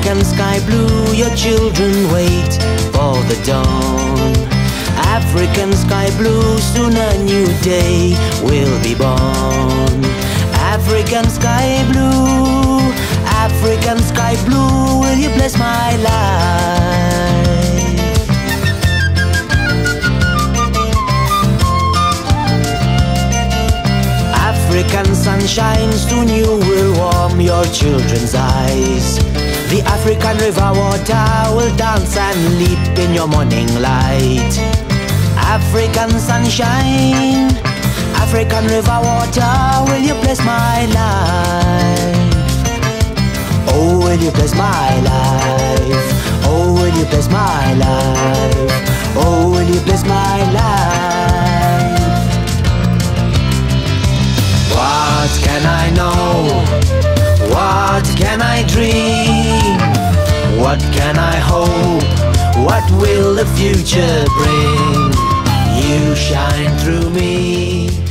African sky blue, your children wait for the dawn. African sky blue, soon a new day will be born. African sky blue, African sky blue, will you bless my life? African sunshine, soon you will warm your children's eyes. The African river water will dance and leap in your morning light. African sunshine, African river water, will you bless my life? Oh, will you bless my life? Oh, will you bless my life? Oh, will you bless my life? What can I know? What can I dream? What can I hope? What will the future bring? You shine through me.